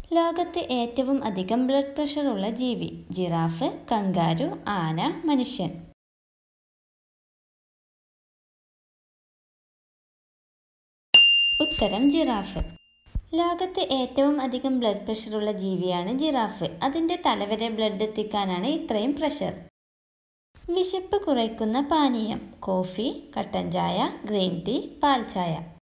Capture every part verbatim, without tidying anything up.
ലോകത്ത് ഏറ്റവും അധികം ബ്ലഡ് പ്രഷർ ഉള്ള ജീവി? ജിറാഫ്, കങ്കാരു, ആന, മനുഷ്യൻ. ഉത്തരം ജിറാഫ്. ലോകത്ത് ഏറ്റവും അധികം ബ്ലഡ് പ്രഷർ ഉള്ള ജീവിയാണ് ജിറാഫ്. അതിൻ്റെ തലവരെ ബ്ലഡ് എത്തിക്കാനാണ് ഇത്രയും പ്രഷർ. വിശപ്പ് കുറയ്ക്കുന്ന പാനീയം? കോഫി, കട്ടൻ ചായ, ഗ്രീൻ ടീ, പാൽ ചായ.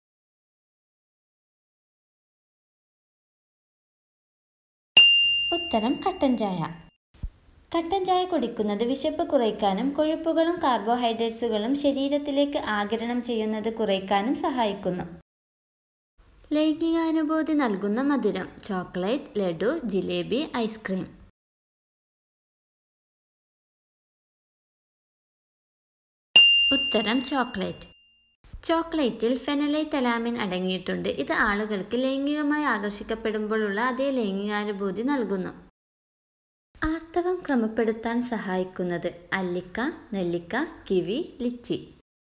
ഉത്തരം കട്ടൻ ചായ. കട്ടൻ ചായ കുടിക്കുന്നത് വിശപ്പ് കുറയ്ക്കാനും കൊഴുപ്പുകളും കാർബോഹൈഡ്രേറ്റ്സുകളും ശരീരത്തിലേക്ക് ആഗിരണം ചെയ്യുന്നത് കുറയ്ക്കാനും സഹായിക്കുന്നു. ലൈംഗികാനുഭൂതി നൽകുന്ന മധുരം? Chocolate, laddu, jalebi, ice cream. ഉത്തരം ചോക്ലേറ്റ്. ചോക്ലേറ്റിൽ ഫെനൈലെത്തലാമിൻ അടങ്ങിയിട്ടുണ്ട്. ഇത് ആളുകൾക്ക് ലൈംഗികമായി ആകർഷിക്കപ്പെടുമ്പോഴുള്ള അതേ ലൈംഗികാനുഭൂതി നൽകുന്നു. ആർത്തവം ക്രമപ്പെടുത്താൻ സഹായിക്കുന്നത്? അല്ലിക്ക, നെല്ലിക്ക, കിവി, ലിച്ചി.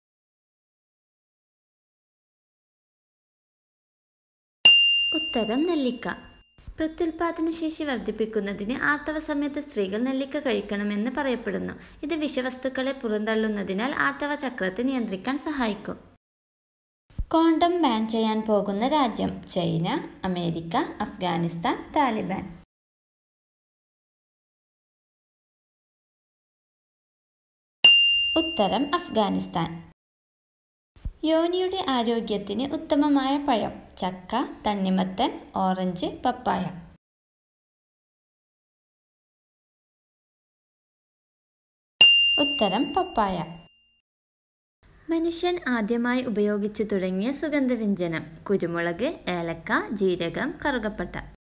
ഉത്തരം നെല്ലിക്ക. പ്രത്യുൽപാദന ശേഷി വർദ്ധിപ്പിക്കുന്നതിന് ആർത്തവ സമയത്ത് സ്ത്രീകൾ നെല്ലിക്ക കഴിക്കണമെന്ന് പറയപ്പെടുന്നു. ഇത് വിഷവസ്തുക്കളെ പുറന്തള്ളുന്നതിനാൽ ആർത്തവ ചക്രത്തെ നിയന്ത്രിക്കാൻ സഹായിക്കും. കോണ്ടം ബാൻ ചെയ്യാൻ പോകുന്ന രാജ്യം? China, America, Afghanistan, Taliban. ഉത്തരം അഫ്ഗാനിസ്ഥാൻ. യോനിയുടെ ആരോഗ്യത്തിന് ഉത്തമമായ പഴം? ചക്ക, തണ്ണിമത്തൻ, ഓറഞ്ച്, പപ്പായ. ഉത്തരം പപ്പായ. മനുഷ്യൻ ആദ്യമായി ഉപയോഗിച്ചു തുടങ്ങിയ സുഗന്ധവ്യഞ്ജനം? കുരുമുളക്, ഏലക്ക, ജീരകം, കറുകപ്പട്ട.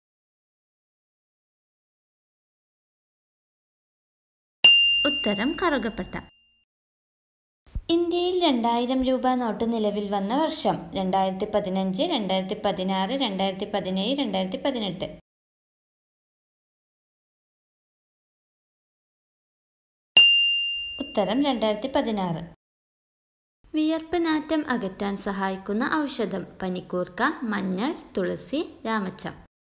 ഉത്തരം കറുകപ്പട്ട. ഇന്ത്യയിൽ രണ്ടായിരം രൂപ നോട്ട് നിലവിൽ വന്ന വർഷം? രണ്ടായിരത്തി പതിനഞ്ച്, രണ്ടായിരത്തി പതിനാറ്, രണ്ടായിരത്തി പതിനേഴ്, രണ്ടായിരത്തി പതിനെട്ട്. ഉത്തരം രണ്ടായിരത്തി പതിനാറ്. വിയർപ്പ് നാറ്റം അകറ്റാൻ സഹായിക്കുന്ന ഔഷധം? പനിക്കൂർക്ക, മഞ്ഞൾ, തുളസി, രാമച്ചം.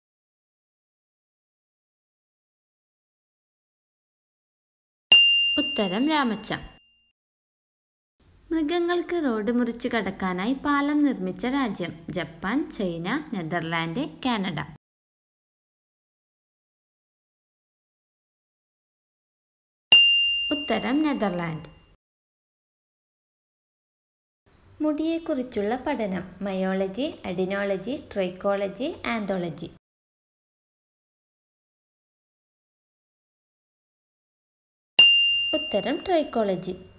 ഉത്തരം രാമച്ചം. മൃഗങ്ങൾക്ക് റോഡ് മുറിച്ചു കടക്കാനായി പാലം നിർമ്മിച്ച രാജ്യം? Japan, China, Netherland, Canada. ഉത്തരം നെതർലാൻഡ്. മുടിയെക്കുറിച്ചുള്ള പഠനം? Myology, adenology, trichology, anthology. ഉത്തരം ട്രൈക്കോളജി.